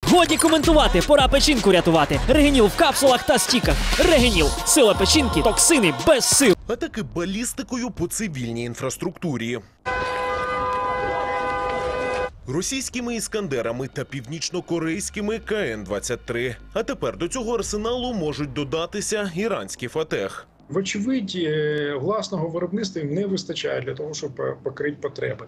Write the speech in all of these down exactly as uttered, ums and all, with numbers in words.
Годі коментувати, пора печінку рятувати. Регеніл в капсулах та стіках. Регеніл – сила печінки, токсини без сил. Атаки балістикою по цивільній інфраструктурі. Російськими «Іскандерами» та північно-корейськими Ка Ен двадцять три. А тепер до цього арсеналу можуть додатися іранські «Фатех». Вочевидь, власного виробництва їм не вистачає для того, щоб покрити потреби.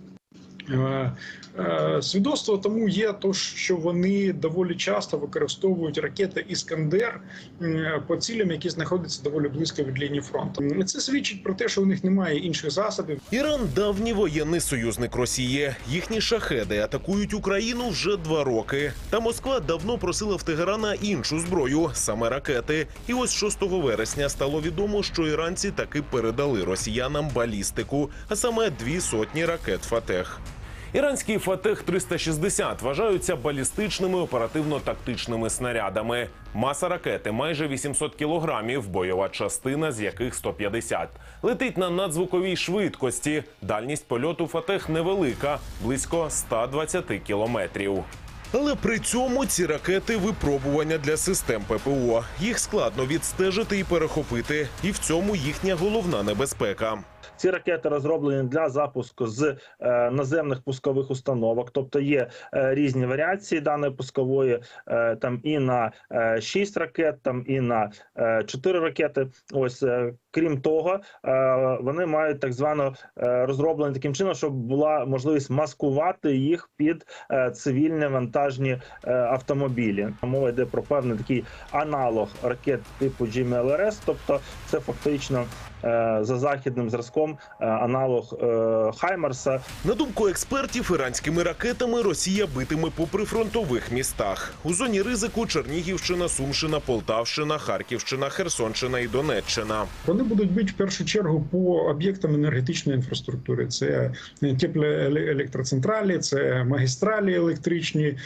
Свідоцтво тому є те, що вони доволі часто використовують ракети «Іскандер» по цілям, які знаходяться доволі близько від лінії фронту. Це свідчить про те, що у них немає інших засобів. Іран – давній воєнний союзник Росії. Їхні шахеди атакують Україну вже два роки. Та Москва давно просила в Тегерана іншу зброю – саме ракети. І ось шостого вересня стало відомо, що іранці таки передали росіянам балістику, а саме дві сотні ракет «Фатех». Іранські «Фатех триста шістдесят» вважаються балістичними оперативно-тактичними снарядами. Маса ракети – майже вісімсот кілограмів, бойова частина з яких сто п'ятдесят. Летить на надзвуковій швидкості. Дальність польоту «Фатех» невелика – близько ста двадцяти кілометрів. Але при цьому ці ракети – випробування для систем Пе Пе О. Їх складно відстежити і перехопити. І в цьому їхня головна небезпека. Ці ракети розроблені для запуску з е, наземних пускових установок, тобто є е, різні варіації даної пускової, е, там і на е, шість ракет, там і на е, чотири ракети. Ось, е, крім того, е, вони мають так звано е, розроблені таким чином, щоб була можливість маскувати їх під е, цивільні вантажні е, автомобілі. Мова йде про певний такий аналог ракет типу Джі Ем Ел Ар Ес, тобто це фактично е, за західним зразком аналог е, Хаймарса. На думку експертів, іранськими ракетами Росія битиме по прифронтових містах. У зоні ризику Чернігівщина, Сумщина, Полтавщина, Харківщина, Херсонщина і Донеччина. Вони будуть бити в першу чергу по об'єктам енергетичної інфраструктури. Це теплоелектроцентралі, це магістралі електричні.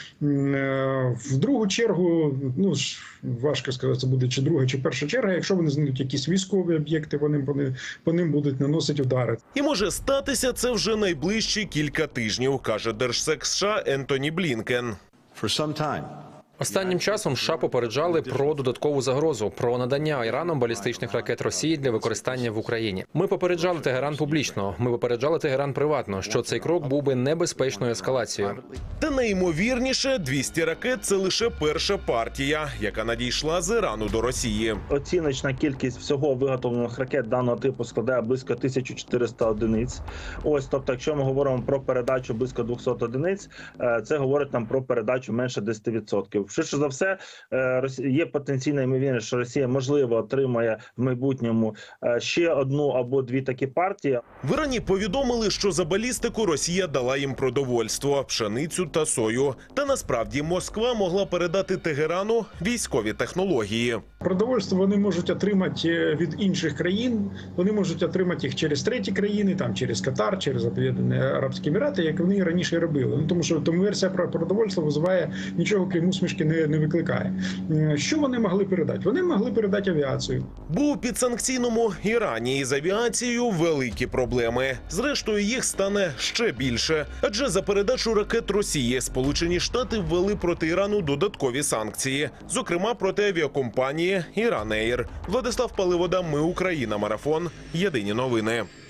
В другу чергу, ну важко сказати, це буде чи друга, чи перша черга. Якщо вони знайдуть якісь військові об'єкти, вони, вони по ним будуть наносити удари. І може статися це вже найближчі кілька тижнів, каже держсек США Ентоні Блінкен. Останнім часом США попереджали про додаткову загрозу, про надання Іраном балістичних ракет Росії для використання в Україні. Ми попереджали Тегеран публічно, ми попереджали Тегеран приватно, що цей крок був би небезпечною ескалацією. Та найімовірніше, двісті ракет – це лише перша партія, яка надійшла з Ірану до Росії. Оціночна кількість всього виготовлених ракет даного типу складає близько тисяча чотириста одиниць. Ось, тобто, якщо ми говоримо про передачу близько двохсот одиниць, це говорить нам про передачу менше десяти відсотків. Швидше за все, є потенційна ймовірність, що Росія, можливо, отримає в майбутньому ще одну або дві такі партії. В Ірані повідомили, що за балістику Росія дала їм продовольство, пшеницю та сою. Та насправді Москва могла передати Тегерану військові технології. Продовольство вони можуть отримати від інших країн, вони можуть отримати їх через треті країни, там через Катар, через Об'єднані Арабські Емірати, як вони раніше робили. Ну, тому що тому версія про продовольство визиває нічого, крім усмішки, не, не викликає. Що вони могли передати? Вони могли передати авіацію. Бо у підсанкційному Ірані із авіацією великі проблеми. Зрештою, їх стане ще більше. Адже за передачу ракет Росії Сполучені Штати ввели проти Ірану додаткові санкції. Зокрема, проти авіакомпанії «Іран Ейр». Владислав Паливода, Ми Україна, Марафон. Єдині новини.